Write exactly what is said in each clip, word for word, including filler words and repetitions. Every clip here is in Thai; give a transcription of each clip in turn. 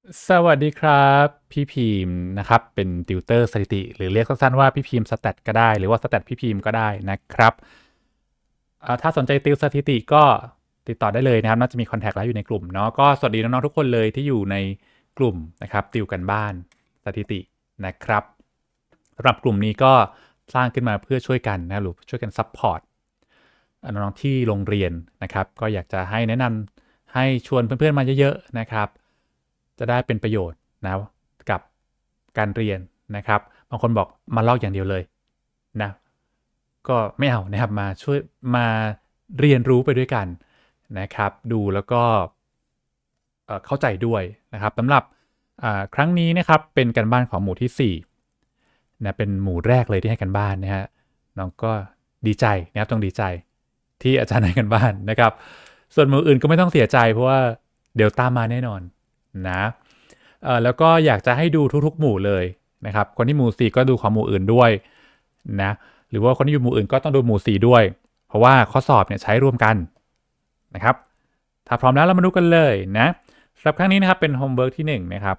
สวัสดีครับพี่พิมพ์นะครับเป็นติวเตอร์สถิติหรือเรียกสั้นๆว่าพี่พิมพ์สแตทก็ได้หรือว่าสแตทพี่พิมพ์ก็ได้นะครับอ่าถ้าสนใจติวสถิติก็ติดต่อได้เลยนะครับน่าจะมีคอนแทคแล้วอยู่ในกลุ่มเนาะก็สวัสดีน้องๆทุกคนเลยที่อยู่ในกลุ่มนะครับติวกันบ้านสถิตินะครับสำหรับกลุ่มนี้ก็สร้างขึ้นมาเพื่อช่วยกันนะหรือช่วยกันซัพพอร์ตน้องๆที่โรงเรียนนะครับก็อยากจะให้แนะนำให้ชวนเพื่อนๆมาเยอะๆนะครับ จะได้เป็นประโยชน์นะกับการเรียนนะครับบางคนบอกมาลอกอย่างเดียวเลยนะก็ไม่เอานะครับมาช่วยมาเรียนรู้ไปด้วยกันนะครับดูแล้วก็เข้าใจด้วยนะครับสำหรับครั้งนี้นะครับเป็นการบ้านของหมู่ที่สี่นะเป็นหมู่แรกเลยที่ให้กันบ้านนะฮะน้องก็ดีใจนะครับต้องดีใจที่อาจารย์ให้กันบ้านนะครับส่วนหมู่อื่นก็ไม่ต้องเสียใจเพราะว่าเดี๋ยวตามมาแน่นอนนะแล้วก็อยากจะให้ดูทุกๆหมู่เลยนะครับคนที่หมู่สี่ก็ดูของหมู่อื่นด้วยนะหรือว่าคนที่อยู่หมู่อื่นก็ต้องดูหมู่สี่ด้วยเพราะว่าข้อสอบเนี่ยใช้ร่วมกันนะครับถ้าพร้อมแล้วเรามาดูกันเลยนะสำหรับครั้งนี้นะครับเป็นโฮมเวิร์กที่หนึ่งนะครับ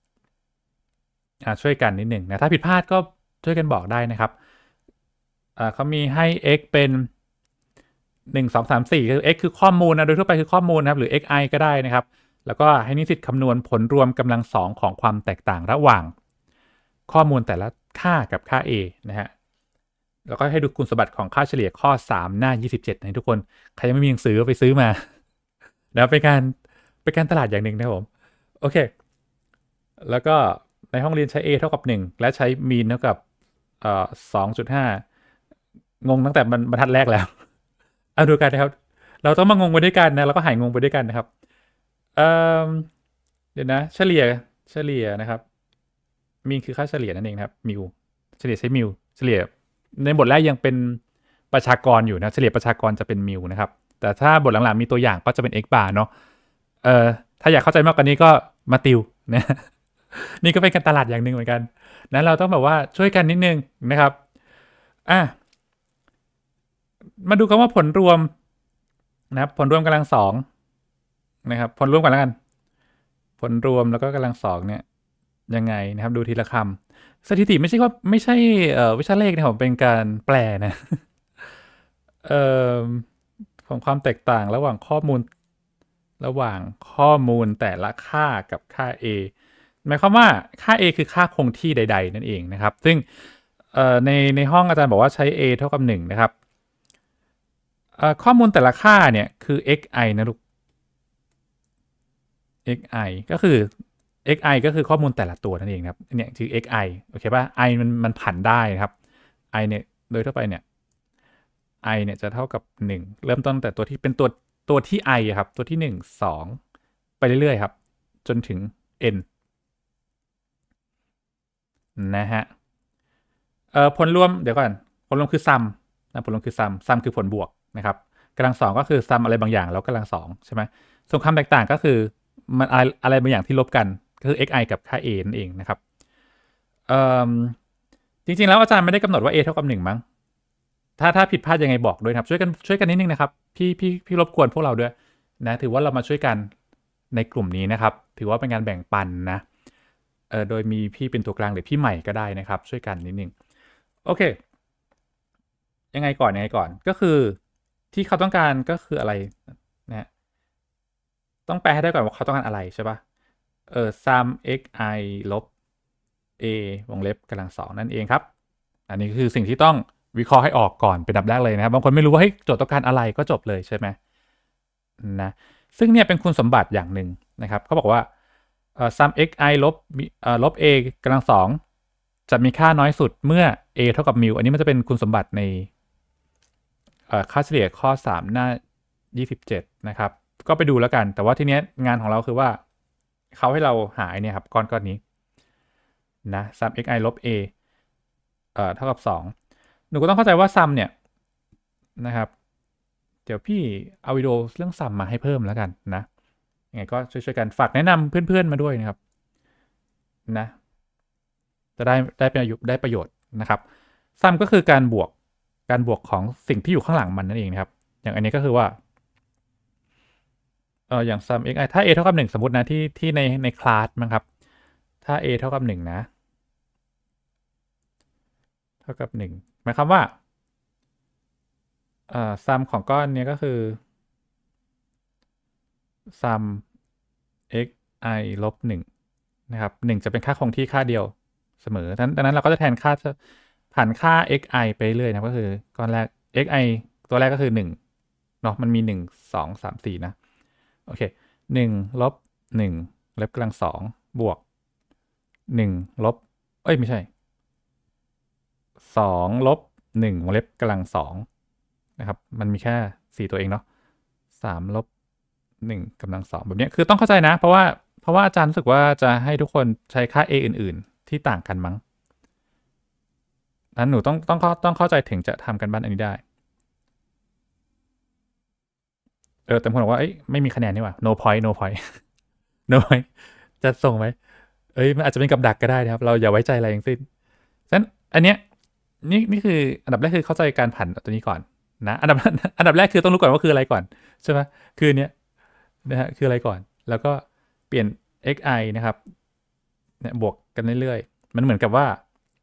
ช่วยกันนิดหนึ่งนะถ้าผิดพลาดก็ช่วยกันบอกได้นะครับเขามีให้ x เป็นหนึ่ง สอง สาม สี่คือ x คือข้อมูลนะโดยทั่วไปคือข้อมูลนะครับหรือ xi ก็ได้นะครับแล้วก็ให้นิสิตคำนวณผลรวมกำลังสองของความแตกต่างระหว่างข้อมูลแต่ละค่ากับค่า a นะฮะแล้วก็ให้ดูคุณสมบัติของค่าเฉลี่ยข้อสามหน้ายี่สิบเจ็ดนะทุกคนใครยังไม่มีหนังสือก็ไปซื้อมาแล้วเป็นการเป็นการตลาดอย่างหนึ่งนะครับผมโอเคแล้วก็ในห้องเรียนใช้ a เท่ากับหนึ่งและใช้ mean เท่ากับเอ่อ สองจุดห้า งงตั้งแต่บรรทัดแรกแล้วเอาดูกันนะครับเราต้องมางงไปด้วยกันนะแล้วก็หายงงไปด้วยกันนะครับเอ่อเดี๋ยวนะเฉลี่ยเฉลี่ยนะครับมีคือค่าเฉลี่ยนั่นเองครับมิวเฉลี่ยใช้มิวเฉลี่ยในบทแรกยังเป็นประชากรอยู่นะเฉลี่ยประชากรจะเป็นมิวนะครับแต่ถ้าบทหลังๆมีตัวอย่างก็จะเป็น x bar เนาะเอ่อถ้าอยากเข้าใจมากกว่านี้ก็มาติวนะนี่ก็เป็นการตลาดอย่างหนึ่งเหมือนกันนั้นเราต้องแบบว่าช่วยกันนิดนึงนะครับอ่ะมาดูกันว่าผลรวมนะครับผลรวมกำลังสองนะครับผลรวมกันแล้วกันผลรวมแล้วก็กำลังสองเนี่ยยังไงนะครับดูทีละคำสถิติไม่ใช่ว่าไม่ใช่วิชาเลขนะผมเป็นการแปลนะเอ่อของความแตกต่างระหว่างข้อมูลระหว่างข้อมูลแต่ละค่ากับค่า a หมายความว่าค่า a คือค่าคงที่ใดๆนั่นเองนะครับซึ่งในในห้องอาจารย์บอกว่าใช้ a เท่ากับหนึ่งนะครับข้อมูลแต่ละค่าเนี่ยคือ xi นะลูก xi ก็คือ xi ก็คือข้อมูลแต่ละตัวนั่นเองครับเนี่ยคือ xi โอเคป่ะ i มันมันผันได้นะครับ i เนี่ยโดยทั่วไปเนี่ย i เนี่ยจะเท่ากับหนึ่งเริ่มต้นแต่ตัวที่เป็นตัวตัวที่ i ครับตัวที่หนึ่ง สองไปเรื่อยๆครับจนถึง n นะฮะเอ่อผลรวมเดี๋ยวก่อนผลรวมคือ sum นะผลรวมคือ sum sum คือผลบวกนะครับกำลังสองก็คือ sum อะไรบางอย่างแล้วกำลังสองใช่ไหมส่วนคำแตกต่างก็คือมันอะไรอะไรบางอย่างที่ลบกันก็คือ xi กับค่า a นั่นเองนะครับเอ่อจริงๆแล้วอาจารย์ไม่ได้กำหนดว่า a เท่ากับหนึ่งมั้งถ้าถ้าผิดพลาดยังไงบอกด้วยครับช่วยกันช่วยกันนิดนึงนะครับพี่พี่พี่รบกวนพวกเราด้วยนะถือว่าเรามาช่วยกันในกลุ่มนี้นะครับถือว่าเป็นการแบ่งปันนะเออโดยมีพี่เป็นตัวกลางหรือพี่ใหม่ก็ได้นะครับช่วยกันนิดนึงโอเคยังไงก่อนยังไงก่อนก็คือที่เขาต้องการก็คืออะไรนะต้องแปลให้ได้ก่อนว่าเขาต้องการอะไรใช่ปะเออ sum xi ลบ a วงเล็บกำลังสองนั่นเองครับอันนี้คือสิ่งที่ต้องวิเคราะห์ให้ออกก่อนเป็นดับแรกเลยนะครับบางคนไม่รู้ว่าเฮ้ยโจทย์ต้องการอะไรก็จบเลยใช่ไหมนะซึ่งเนี่ยเป็นคุณสมบัติอย่างหนึ่งนะครับเขาบอกว่า sum xi ลบลบ a กำลังสองจะมีค่าน้อยสุดเมื่อ a เท่ากับ mu อันนี้มันจะเป็นคุณสมบัติในค่าเฉลี่ยข้อสามหน้ายี่สิบเจ็ดนะครับก็ไปดูแล้วกันแต่ว่าทีเนี้ยงานของเราคือว่าเขาให้เราหาเนี่ยครับก้อนก้อนนี้นะ sum xi ลบ a เอ่อเท่ากับสองหนูก็ต้องเข้าใจว่า sum เนี่ยนะครับเดี๋ยวพี่เอาวิดีโอเรื่อง sum มาให้เพิ่มแล้วกันนะยังไงก็ช่วยๆกันฝากแนะนำเพื่อนๆมาด้วยนะครับนะจะได้ได้ประโยชน์ได้ประโยชน์นะครับ sum ก็คือการบวกการบวกของสิ่งที่อยู่ข้างหลังมันนั่นเองนะครับอย่างอันนี้ก็คือว่าเอออย่าง sum xi ถ้า a เท่ากับหนึ่งสมมตินะที่ที่ในในคลาสมั้งครับถ้า a เท่ากับหนึ่งนะเท่ากับหนึ่งหมายความว่าเอ่อ sum ของก้อนนี้ก็คือ sum xi ลบหนึ่งนะครับหนึ่งจะเป็นค่าคงที่ค่าเดียวเสมอดังนั้นเราก็จะแทนค่าผ่านค่า xi ไปเรื่อยนะก็คือก้อนแรก xi ตัวแรกก็คือหนึ่งเนาะมันมีหนึ่ง สอง สาม สี่นะโอเคหนึ่งลบหนึ่งลบกำลังสองบวกหนึ่งลบเอ้ยไม่ใช่สองลบหนึ่งวงเล็บกำลังสองนะครับมันมีแค่สี่ตัวเองเนาะสามลบหนึ่งกำลังสองแบบนี้คือต้องเข้าใจนะเพราะว่าเพราะว่าอาจารย์รู้สึกว่าจะให้ทุกคนใช้ค่า a อื่นๆที่ต่างกันมั้งนั้นหนูต้องต้องต้องเข้าใจถึงจะทำกันบ้านอันนี้ได้เออแต่ผมบอกว่าเอ้ยไม่มีคะแนนนี่หว่า no point no point no point จะส่งไหมเอ้ยมันอาจจะเป็นกับดักก็ได้นะครับเราอย่าไว้ใจอะไรทั้งสิ้นฉะนั้นอันเนี้ยนี่นี่คืออันดับแรกคือเข้าใจการผันตัวนี้ก่อนนะอันดับอันดับแรกคือต้องรู้ก่อนว่าคืออะไรก่อนใช่ไหมคืออันเนี้ยนะฮะคืออะไรก่อนแล้วก็เปลี่ยน xi นะครับเนี่ยบวกกันเรื่อยๆมันเหมือนกับว่า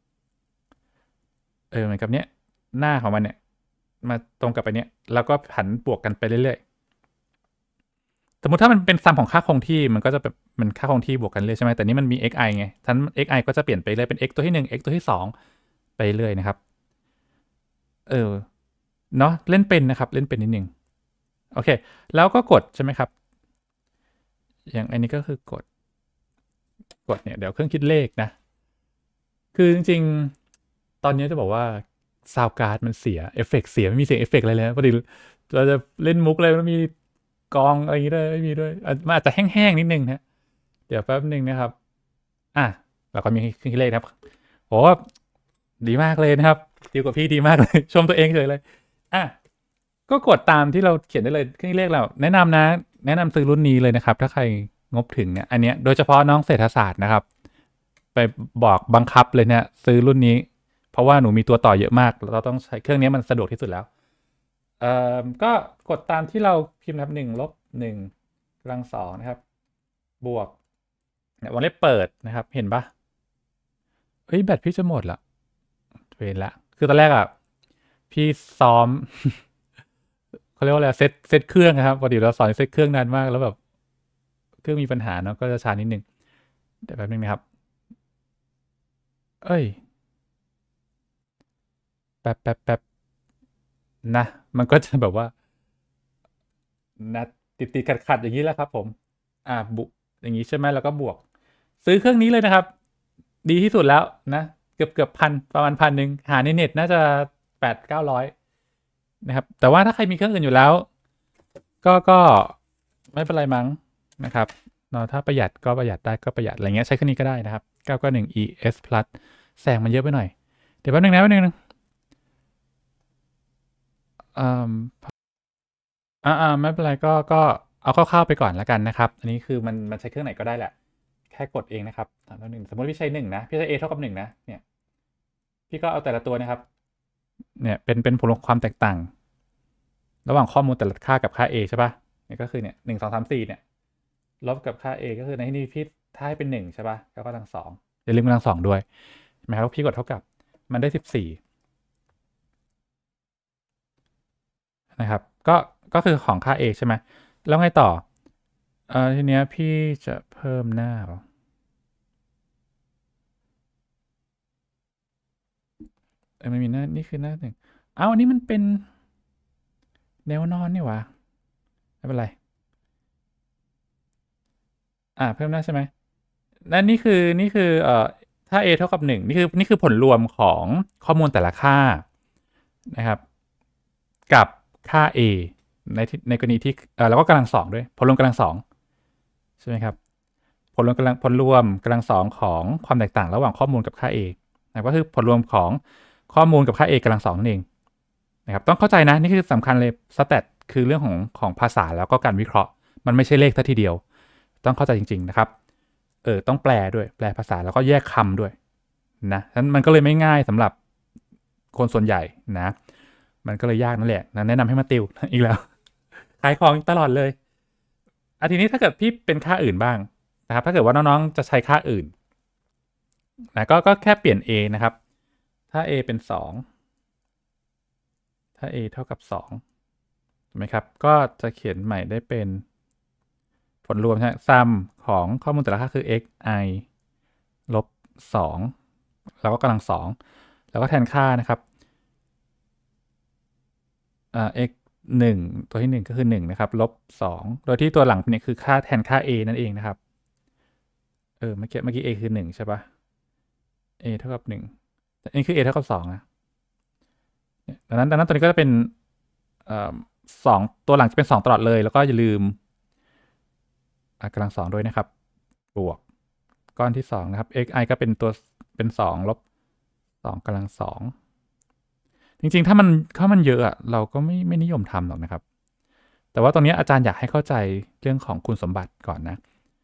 เออเหมือนกับเนี้ยหน้าของมันเนี่ยมาตรงกับไปเนี้ยแล้วก็ผันบวกกันไปเรื่อยๆสมมติถ้ามันเป็นซัมของค่าคงที่มันก็จะแบบมันค่าคงที่บวกกันเรื่อยใช่ไหมแต่นี้มันมี xi ไงทั้น xi ก็จะเปลี่ยนไปเรื่อยเป็น x ตัวที่หนึ่ง x ตัวที่สองไปเรื่อยนะครับเออเนาะเล่นเป็นนะครับเล่นเป็นนิดนึงโอเคแล้วก็กดใช่ไหมครับอย่างอันนี้ก็คือกดกดเนี่ยเดี๋ยวเครื่องคิดเลขนะคือจริงๆตอนนี้จะบอกว่าซาวการ์ดมันเสียเอฟเฟกเสียไม่มีเสียงเอฟเฟกอะไรเลยพอดีเราจะเล่นมุกเลยมันมีกองอะไรอย่างงี้ด้วยไม่มีด้วยมันอาจจะแห้งๆนิดนึงนะเดี๋ยวแป๊บนึงนะครับอ่ะเราก็มีเครื่องคิดเลขนะครับโหดีมากเลยนะครับดีกว่าพี่ดีมากเลยชมตัวเองเฉยเลยอ่ะก็กดตามที่เราเขียนได้เลยเครื่องคิดเลขเราแนะนำนะแนะนำซื้อรุ่นนี้เลยนะครับถ้าใครงบถึงเนี่ยอันเนี้ยโดยเฉพาะน้องเศรษฐศาสตร์นะครับไปบอกบังคับเลยเนี่ยซื้อรุ่นนี้เพราะว่าหนูมีตัวต่อเยอะมากเราต้องใช้เครื่องนี้มันสะดวกที่สุดแล้วเอ่อก็กดตามที่เราพิมพ์นะครับหนึ่งลบหนึ่งกำลังสองนะครับบวกเนี่ยวงเล็บเปิดนะครับเห็นปะเฮ้ยแบตพี่จะหมดละเวรละคือตอนแรกอ่ะพี่ซ้อม เขาเรียกว่าอะไรเซตเซตเครื่องนะครับพอดีเราสอนเซตเครื่องนานมากแล้วแบบเครื่องมีปัญหาเนาะก็จะช้านิดนึงเดี๋ยวแป๊บนึงนะครับเอ้ยแป๊บแป๊บแป๊บนะมันก็จะแบบว่านะติดติดขัดขัดอย่างนี้แหละครับผมอ่าบุอย่างนี้ใช่ไหมแล้วก็บวกซื้อเครื่องนี้เลยนะครับดีที่สุดแล้วนะเกือบเกือบพันประมาณพันหนึ่งหาในเน็ตน่าจะแปดเก้าร้อยนะครับแต่ว่าถ้าใครมีเครื่องอื่นอยู่แล้วก็ก็ไม่เป็นไรมั้งนะครับเนาะถ้าประหยัดก็ประหยัดได้ก็ประหยัดอะไรเงี้ยใช้เครื่องนี้ก็ได้นะครับเก้าเก้าหนึ่ง อี เอส plus แสงมันเยอะไปหน่อยเดี๋ยวแป๊บนึงนะแป๊บนึงนะอ่าอ่าอ่าไม่เป็นไรก็ก็เอาคร่าวๆไปก่อนแล้วกันนะครับอันนี้คือมันมันใช้เครื่องไหนก็ได้แหละแค่กดเองนะครับสามต่อหนึ่งสมมติพี่ใช้หนึ่งนะพี่ใช้ a เท่ากับหนึ่งนะเนี่ยพี่ก็เอาแต่ละตัวนะครับเนี่ยเป็นเป็นผลความแตกต่างระหว่างข้อมูลแต่ละค่ากับค่า a ใช่ปะเนี่ยก็คือเนี่ยหนึ่งสองสามสี่เนี่ยลบกับค่า a ก็คือในที่นี้พี่ถ้าให้เป็นหนึ่งใช่ปะแล้วก็กำลังสองอย่าลืมกำลังสองด้วยใช่ไหมครับพี่กดเท่ากับมันได้สิบสี่นะครับก็ก็คือของค่า a ใช่ไหมแล้วไงต่อเอ่อทีเนี้ยพี่จะเพิ่มหน้าเหรอเออไม่มีหน้านี่คือหน้าหนึ่งเอ้าอันนี้มันเป็นแนวนอนนี่หว่าไม่เป็นไรอ่าเพิ่มหน้าใช่ไหมนั่นนี่คือนี่คือเอ่อถ้า a เท่ากับหนึ่งนี่คือนี่คือผลรวมของข้อมูลแต่ละค่านะครับกับค่า a ในที่ในกรณีที่เอ่อแล้วก็กำลังสองด้วยผลรวมกำลังสองใช่ไหมครับผลรวมกำลังผลรวมกำลังสองของความแตกต่างระหว่างข้อมูลกับค่า a นะก็คือผลรวมของข้อมูลกับค่า a กำลังสองนั่นเองนะครับต้องเข้าใจนะนี่คือสำคัญเลยสแตทคือเรื่องของของภาษาแล้วก็การวิเคราะห์มันไม่ใช่เลขทัทีเดียวต้องเข้าใจจริงๆนะครับเออต้องแปลด้วยแปลภาษาแล้วก็แยกคำด้วยนะฉะนั้นมันก็เลยไม่ง่ายสำหรับคนส่วนใหญ่นะมันก็เลยยากนั่นแหละนะแนะนำให้มาติวอีกแล้วขายของตลอดเลยอ่ะทีนี้ถ้าเกิดพี่เป็นค่าอื่นบ้างนะครับถ้าเกิดว่าน้องๆจะใช้ค่าอื่นนะก็ก็แค่เปลี่ยน a นะครับถ้า a เป็นสองถ้า a เท่ากับสองถูกไหมครับก็จะเขียนใหม่ได้เป็นผลรวมใช่ไหมซัมของข้อมูลแต่ละค่าคือ x i ลบสองแล้วก็กำลังสองแล้วก็แทนค่านะครับอ่า x หนึ่งตัวที่หนึ่งก็คือหนึ่งนะครับลบสองโดยที่ตัวหลังเนี่ยคือค่าแทนค่า a นั่นเองนะครับเออเมื่อกี้เมื่อกี้ a คือหนึ่งใช่ปะ a เท่ากับหนึ่งอันนี้คือ a เท่ากับสองนะดังนั้นดังนั้นตัวนี้ก็จะเป็นสองตัวหลังจะเป็นสองตลอดเลยแล้วก็อย่าลืมกำลังสองด้วยนะครับบวกก้อนที่สองนะครับ xi ก็เป็นตัวเป็นสองลบสองกำลังสองจริงๆถ้ามันถ้ามันเยอะอะเราก็ไม่ไม่นิยมทำหรอกนะครับแต่ว่าตรงนี้อาจารย์อยากให้เข้าใจเรื่องของคุณสมบัติก่อนนะ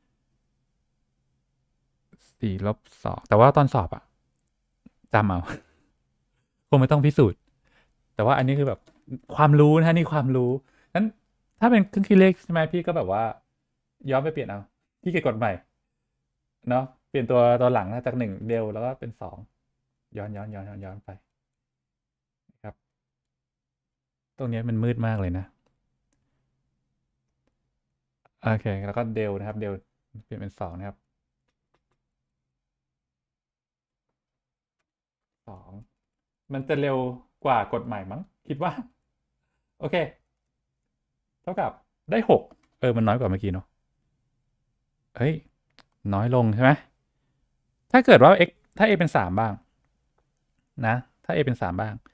สี่ลบสองแต่ว่าตอนสอบอะจำเอาคงไม่ต้องพิสูจน์แต่ว่าอันนี้คือแบบความรู้นะนี่ความรู้นั้นถ้าเป็นเครื่องคิดเลขใช่ไหมพี่ก็แบบว่าย้อนไปเปลี่ยนเอาพี่เกียจกดใหม่เนาะเปลี่ยนตัวตัวหลังนะจากหนึ่งเดียวแล้วก็เป็นสองย้อนย้อนย้อนย้อนย้อนไปครับตรงนี้มันมืดมากเลยนะโอเคแล้วก็เดลนะครับเดลเปลี่ยนเป็นสองนะครับสองมันจะเร็วกว่ากดใหม่มั้งคิดว่าโอเคเท่ากับได้หกเออมันน้อยกว่าเมื่อกี้เนาะเฮ้ยน้อยลงใช่ไหมถ้าเกิดว่า x ถ้า a เป็นสามบ้างนะถ้า a เป็นสามบ้าง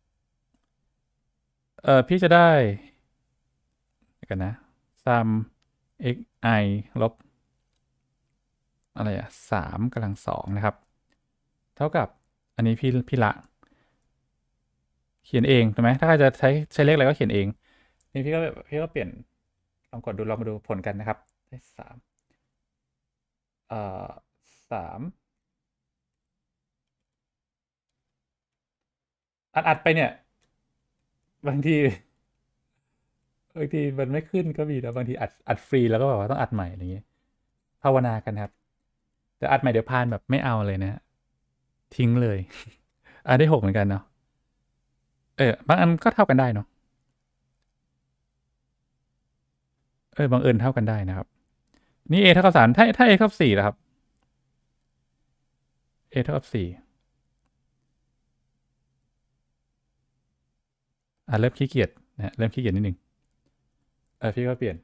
เออพี่จะได้กันนะซัม x i ลบอะไรอะสามกำลังสองนะครับเท่ากับอันนี้พี่พี่ละเขียนเองถูกไหมถ้าใครจะใช้ใช้เลขอะไรก็เขียนเองนี่พี่ก็พี่ก็เปลี่ยนลองกดดูลองมาดูผลกันนะครับได้สามเอ่อสามอัดอัดไปเนี่ยบางทีบางทีมันไม่ขึ้นก็มีแล้วบางทีอัดอัดฟรีแล้วก็แบบว่าต้องอัดใหม่อะไรอย่างเงี้ยภาวนากันครับแต่อัดใหม่เดี๋ยวพานแบบไม่เอาเลยนะทิ้งเลยอ่ะได้หกเหมือนกันเนาะเออบางอันก็เท่ากันได้เนาะเออบางเอิญเท่ากันได้นะครับนี่ a เท่ากับสามถ้าถ้า a เท่ากับสี่ล่ะครับ a เท่ากับสี่อ่ะเริ่มขี้เกียจนะเริ่มขี้เกียจนิดนึงเออพี่ก็เปลี่ยน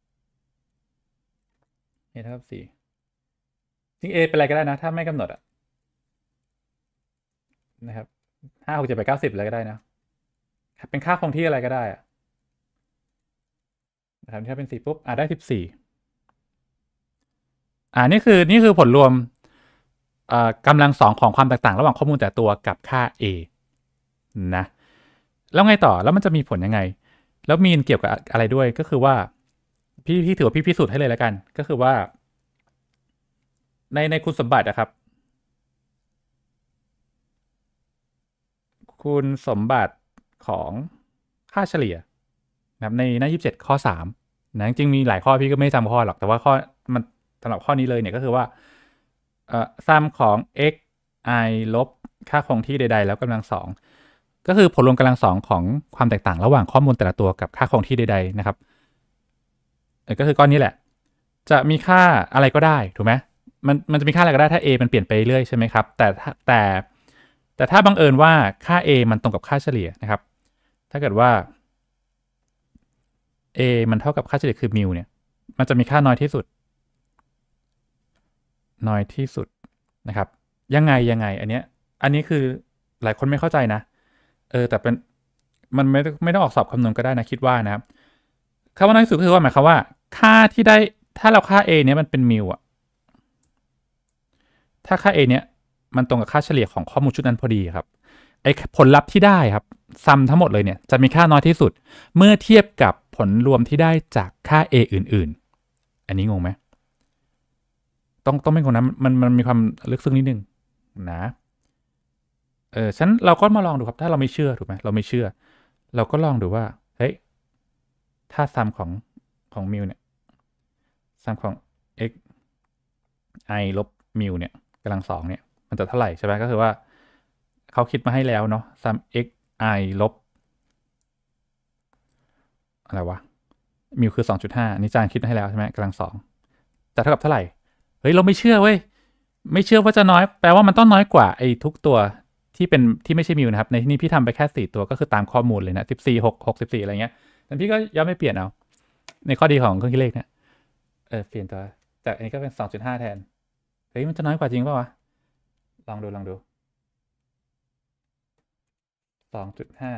a เท่ากับสี่จริง a เป็นอะไรก็ได้นะถ้าไม่กำหนดอะนะครับห้าหกเจ็ดแปดเก้าสิบอะไรก็ได้นะเป็นค่าคงที่อะไรก็ได้อะนะครับถ้าเป็นสี่ปุ๊บอ่ะได้สิบสี่อ่านี่คือนี่คือผลรวมอ่ากำลังสองของความแตกต่างระหว่างข้อมูลแต่ตัวกับค่า a นะแล้วไงต่อแล้วมันจะมีผลยังไงแล้วมีนเกี่ยวกับอะไรด้วยก็คือว่าพี่พี่ถือว่าพี่พิสูจน์ให้เลยแล้วกันก็คือว่าในในคุณสมบัติอะครับคุณสมบัติของค่าเฉลี่ยนะครับในหน้ายี่สิบเจ็ดข้อสามนะจริงมีหลายข้อพี่ก็ไม่จำข้อหรอกแต่ว่าข้อมันสำหรับข้อนี้เลยเนี่ยก็คือว่าเอ่อซัมของ x i ลบค่าคงที่ใดๆแล้วกำลังสองก็คือผลรวมกำลังสองของความแตกต่างระหว่างข้อมูลแต่ละตัวกับค่าคงที่ใดๆนะครับเออก็คือก้อนนี้แหละ จะมีค่าอะไรก็ได้ถูกไหมมันมันจะมีค่าอะไรก็ได้ถ้า a มันเปลี่ยนไปเรื่อยใช่ไหมครับแต่แต่แต่ถ้าบังเอิญว่าค่า a มันตรงกับค่าเฉลี่ยนะครับถ้าเกิดว่า a มันเท่ากับค่าเฉลี่ยคือมิวเนี่ยมันจะมีค่าน้อยที่สุดน้อยที่สุดนะครับยังไงยังไงอันเนี้ยอันนี้คือหลายคนไม่เข้าใจนะเออแต่เป็นมันไม่ไม่ต้องออกสอบคำนวณก็ได้นะคิดว่านะครับคำว่าน้อยที่สุดก็คือว่าหมายความว่าค่าที่ได้ถ้าเราค่า a เนี้ยมันเป็นมิวอะถ้าค่า a เนี้ยมันตรงกับค่าเฉลี่ยของข้อมูลชุดนั้นพอดีครับไอ้ผลลัพธ์ที่ได้ครับซัมทั้งหมดเลยเนี่ยจะมีค่าน้อยที่สุดเมื่อเทียบกับผลรวมที่ได้จากค่า a อื่นๆอันนี้งงไหมต้องต้องเป็นคนนั้นมันมันมีความลึกซึ้งนิดนึงนะเออฉันเราก็มาลองดูครับถ้าเราไม่เชื่อถูกไหมเราไม่เชื่อเราก็ลองดูว่าเฮ้ยถ้าซัมของของมิวเนี่ยซัมของ x i ลบมิวเนี่ยกำลังสองเนี่ยมันจะเท่าไหร่ใช่ไหมก็คือว่าเขาคิดมาให้แล้วเนาะซัม x i ลบอะไรวะมิวคือ สองจุดห้า นี่จานคิดมาให้แล้วใช่ไหมกำลังสองจะเท่ากับเท่าไหร่เฮ้ยเราไม่เชื่อเว้ยไม่เชื่อว่าจะน้อยแปลว่ามันต้องน้อยกว่าไอ้ทุกตัวที่เป็นที่ไม่ใช่มิวนะครับในที่นี้พี่ทำไปแค่สี่ตัวก็คือตามข้อมูลเลยนะสิบสี่ หก หก สิบสี่อะไรเงี้ยแต่พี่ก็ย้ำไม่เปลี่ยนเอาในข้อดีของเครื่องคิดเลขเนี่ยเออเปลี่ยนตัวจากอันนี้ก็เป็น สองจุดห้า แทนเฮ้ยมันจะน้อยกว่าจริงป่าววะลองดูลองดู สองจุดห้า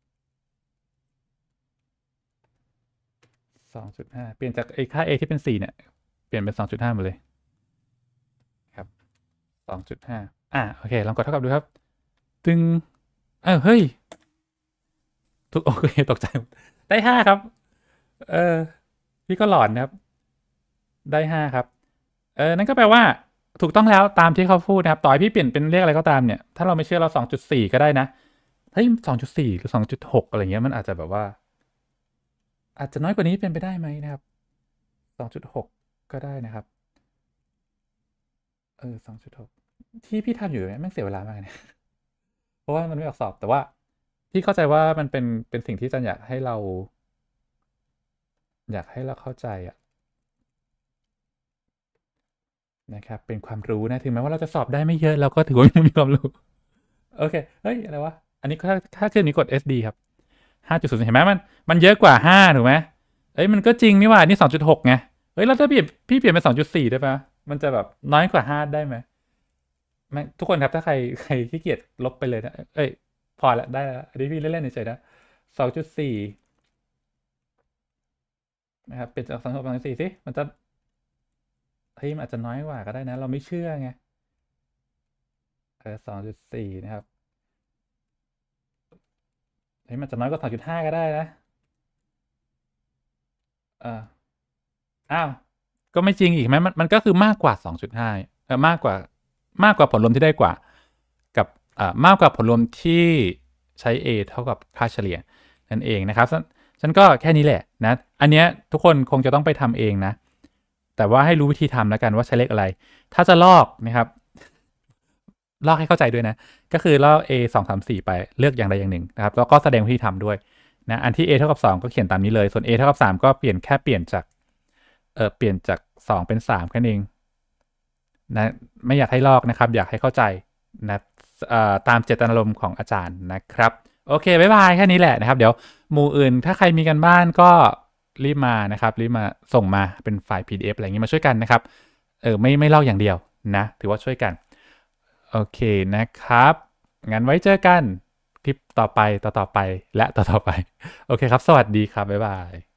สองจุดห้า เปลี่ยนจากไอ้ค่า a ที่เป็นสี่เนี่ยเปลี่ยนเป็น สองจุดห้า หมดเลยครับ สองจุดห้า อ่ะโอเคลองกดเท่ากับดูครับตึงเออเฮ้ยทุกโอเคตกใจได้ห้าครับเออพี่ก็หลอนครับได้ห้าครับเออนั่นก็แปลว่าถูกต้องแล้วตามที่เขาพูดนะครับต่อให้พี่เปลี่ยนเป็นเลขอะไรก็ตามเนี่ยถ้าเราไม่เชื่อเรา สองจุดสี่ ก็ได้นะเฮ้ย สองจุดสี่ หรือ สองจุดหก อะไรเงี้ยมันอาจจะแบบว่าอาจจะน้อยกว่านี้เป็นไปได้ไหมนะครับ สองจุดหก ก็ได้นะครับเออ สองจุดหก ที่พี่ทำอยู่เนี่ยแม่งเสียเวลามากเนี่ยเพราะว่ามันไม่ออกสอบแต่ว่าพี่เข้าใจว่ามันเป็นเป็นสิ่งที่จันอยากให้เรา อยากให้เราเข้าใจอะนะครับเป็นความรู้นะถึงแม้ว่าเราจะสอบได้ไม่เยอะเราก็ถือว่ามีความรู้โอเคเฮ้ยอะไรวะอันนี้ถ้าถ้าเครื่องนี้กด เอส ดี ครับ ห้าจุดศูนย์ เห็นไหมมันมันเยอะกว่าห้าถูกไหมเอ้ยมันก็จริงนี่ว่านี่ สองจุดหก ไงเฮ้ยแล้วถ้าพี่พี่เปลี่ยนเป็น สองจุดสี่ ได้ปะมันจะแบบน้อยกว่าห้าได้ไหมไม่ทุกคนครับถ้าใครใครขี้เกียจลบไปเลยนะเอ้ยพอละได้แล้วอันนี้พี่เล่นๆเฉยๆนะ สองจุดสี่ นะครับเป็นจาก สองจุดสี่ สิมันจะเฮ้ยมันอาจจะน้อยกว่าก็ได้นะเราไม่เชื่อไงเออ สองจุดสี่ นะครับเฮ้ยมันจะน้อยกว่า สองจุดห้า ก็ได้นะเอออ้าวก็ไม่จริงอีกไหมมันมันก็คือมากกว่า สองจุดห้า เออมากกว่ามากกว่าผลรวมที่ได้กว่ากับอ่ามากกว่าผลรวมที่ใช้ a เท่ากับค่าเฉลี่ยนั่นเองนะครับฉะฉันก็แค่นี้แหละนะอันเนี้ยทุกคนคงจะต้องไปทำเองนะแต่ว่าให้รู้วิธีทำแล้วกันว่าใช้เลขอะไร ถ้าจะลอกนะครับลอกให้เข้าใจด้วยนะก็คือลอก a สอง สาม สี่ไปเลือกอย่างใดอย่างหนึ่งนะครับแล้วก็แสดงวิธีทำด้วยนะอันที่ a เท่ากับสองก็เขียนตามนี้เลยส่วน a เท่ากับสามก็เปลี่ยนแค่เปลี่ยนจากเออเปลี่ยนจากสองเป็นสามแค่นั้นเองนะไม่อยากให้ลอกนะครับอยากให้เข้าใจนะตามเจตนารมณ์ของอาจารย์นะครับโอเคบ๊ายบายแค่นี้แหละนะครับเดี๋ยวหมู่อื่นถ้าใครมีกันบ้านก็รีบมานะครับรีบมาส่งมาเป็นไฟล์ พี ดี เอฟ อะไรอย่างนี้มาช่วยกันนะครับเออไม่ไม่ลอกอย่างเดียวนะถือว่าช่วยกันโอเคนะครับงั้นไว้เจอกันคลิปต่อไปต่อต่อไปและต่อต่อไปโอเคครับสวัสดีครับบ๊ายบาย